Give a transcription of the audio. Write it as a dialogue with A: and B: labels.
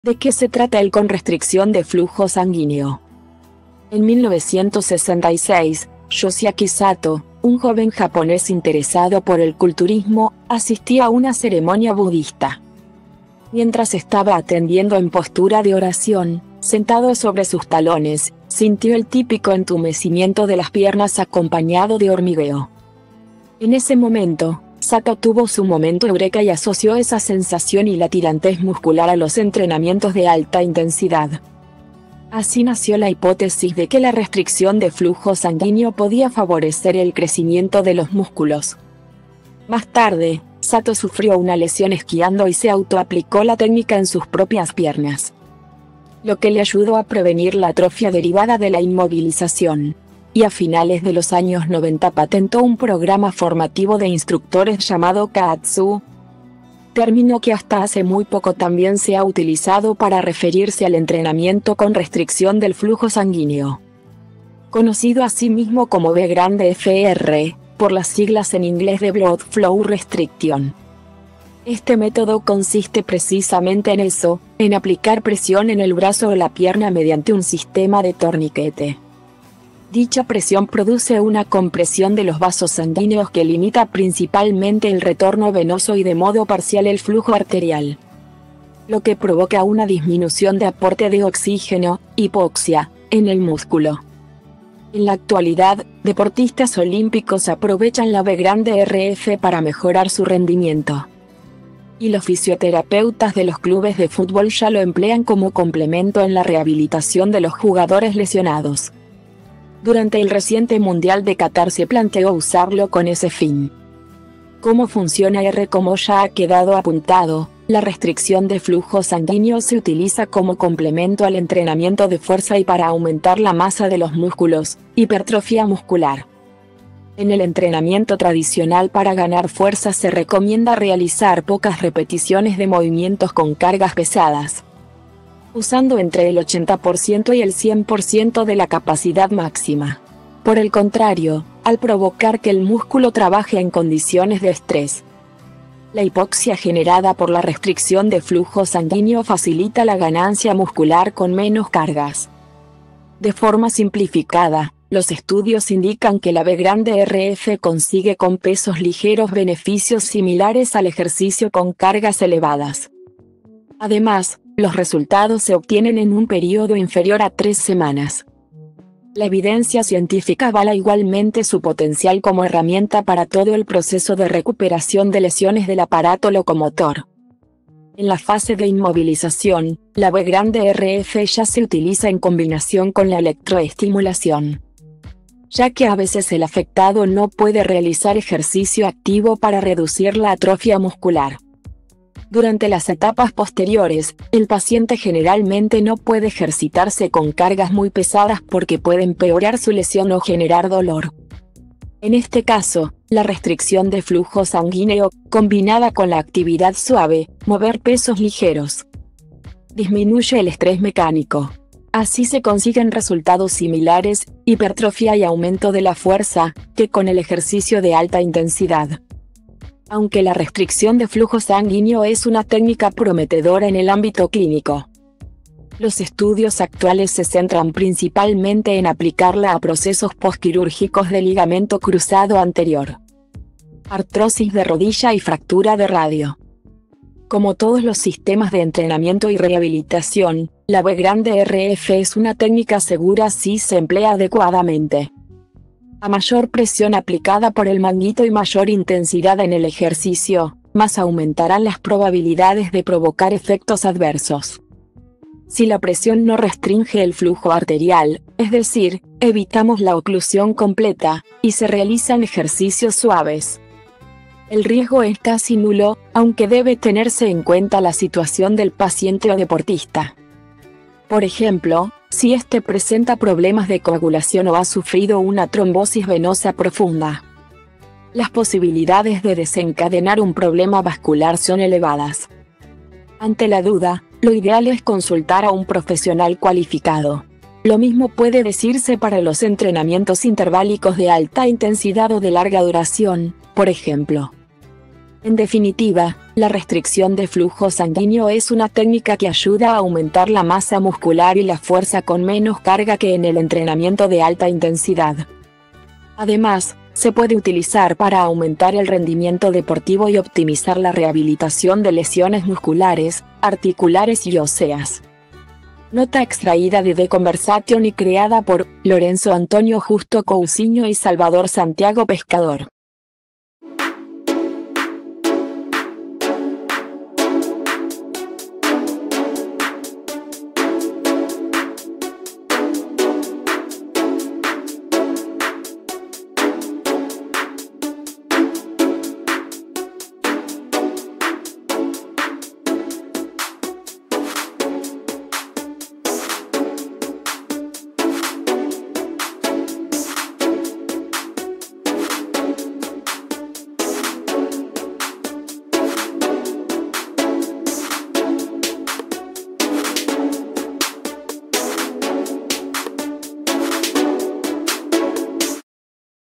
A: ¿De qué se trata el con restricción de flujo sanguíneo? En 1966, Yoshiaki Sato, un joven japonés interesado por el culturismo, asistía a una ceremonia budista. Mientras estaba atendiendo en postura de oración, sentado sobre sus talones, sintió el típico entumecimiento de las piernas acompañado de hormigueo. En ese momento, Sato tuvo su momento eureka y asoció esa sensación y la tirantez muscular a los entrenamientos de alta intensidad. Así nació la hipótesis de que la restricción de flujo sanguíneo podía favorecer el crecimiento de los músculos. Más tarde, Sato sufrió una lesión esquiando y se autoaplicó la técnica en sus propias piernas, lo que le ayudó a prevenir la atrofia derivada de la inmovilización. Y a finales de los años 90 patentó un programa formativo de instructores llamado Kaatsu, término que hasta hace muy poco también se ha utilizado para referirse al entrenamiento con restricción del flujo sanguíneo. Conocido asimismo como BFR, por las siglas en inglés de Blood Flow Restriction. Este método consiste precisamente en eso, en aplicar presión en el brazo o la pierna mediante un sistema de torniquete. Dicha presión produce una compresión de los vasos sanguíneos que limita principalmente el retorno venoso y de modo parcial el flujo arterial, lo que provoca una disminución de aporte de oxígeno, hipoxia, en el músculo. En la actualidad, deportistas olímpicos aprovechan la BFR para mejorar su rendimiento. Y los fisioterapeutas de los clubes de fútbol ya lo emplean como complemento en la rehabilitación de los jugadores lesionados. Durante el reciente Mundial de Qatar se planteó usarlo con ese fin. ¿Cómo funciona R? Como ya ha quedado apuntado, la restricción de flujo sanguíneo se utiliza como complemento al entrenamiento de fuerza y para aumentar la masa de los músculos, hipertrofia muscular. En el entrenamiento tradicional para ganar fuerza se recomienda realizar pocas repeticiones de movimientos con cargas pesadas, usando entre el 80% y el 100% de la capacidad máxima. Por el contrario, al provocar que el músculo trabaje en condiciones de estrés, la hipoxia generada por la restricción de flujo sanguíneo facilita la ganancia muscular con menos cargas. De forma simplificada, los estudios indican que la BFR consigue con pesos ligeros beneficios similares al ejercicio con cargas elevadas. Además, los resultados se obtienen en un periodo inferior a 3 semanas. La evidencia científica avala igualmente su potencial como herramienta para todo el proceso de recuperación de lesiones del aparato locomotor. En la fase de inmovilización, la BFR ya se utiliza en combinación con la electroestimulación, ya que a veces el afectado no puede realizar ejercicio activo para reducir la atrofia muscular. Durante las etapas posteriores, el paciente generalmente no puede ejercitarse con cargas muy pesadas porque puede empeorar su lesión o generar dolor. En este caso, la restricción de flujo sanguíneo, combinada con la actividad suave, mover pesos ligeros, disminuye el estrés mecánico. Así se consiguen resultados similares, hipertrofia y aumento de la fuerza, que con el ejercicio de alta intensidad. Aunque la restricción de flujo sanguíneo es una técnica prometedora en el ámbito clínico, los estudios actuales se centran principalmente en aplicarla a procesos postquirúrgicos de ligamento cruzado anterior, artrosis de rodilla y fractura de radio. Como todos los sistemas de entrenamiento y rehabilitación, la BFR es una técnica segura si se emplea adecuadamente. A mayor presión aplicada por el manguito y mayor intensidad en el ejercicio, más aumentarán las probabilidades de provocar efectos adversos. Si la presión no restringe el flujo arterial, es decir, evitamos la oclusión completa, y se realizan ejercicios suaves, el riesgo es casi nulo, aunque debe tenerse en cuenta la situación del paciente o deportista. Por ejemplo, si este presenta problemas de coagulación o ha sufrido una trombosis venosa profunda, las posibilidades de desencadenar un problema vascular son elevadas. Ante la duda, lo ideal es consultar a un profesional cualificado. Lo mismo puede decirse para los entrenamientos interválicos de alta intensidad o de larga duración, por ejemplo. En definitiva, La restricción de flujo sanguíneo es una técnica que ayuda a aumentar la masa muscular y la fuerza con menos carga que en el entrenamiento de alta intensidad. Además, se puede utilizar para aumentar el rendimiento deportivo y optimizar la rehabilitación de lesiones musculares, articulares y óseas. Nota extraída de The Conversation y creada por Lorenzo Antonio Justo Cousiño y Salvador Santiago Pescador.